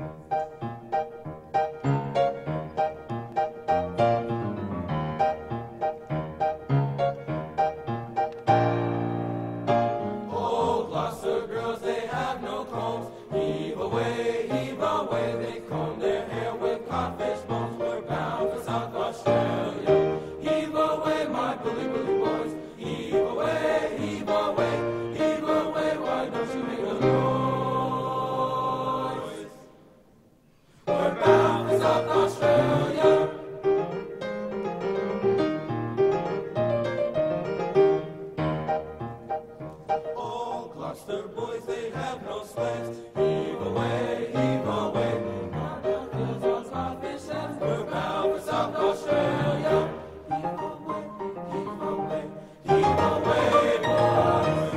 Oh, Gloucester girls, they have no combs. Heave away, they comb their hair with codfish bones. We're bound for South Australia. Heave away, my bully boys. Heave away, heave away, heave away. Why don't you make a noise? We're bound for South Australia. Oh, Gloucester boys, they have no sweat. Heave away, heave away. We're bound for South Australia. Heave away, heave away, boys.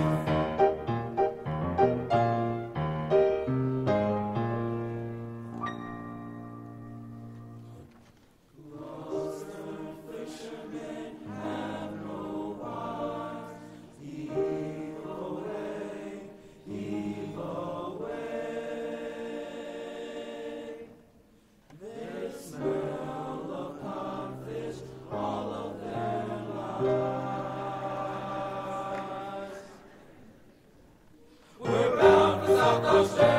Gloucester fishermen have no wives. Heave away, heave away. They smell of codfish all of their lives. We're bound for South Australia.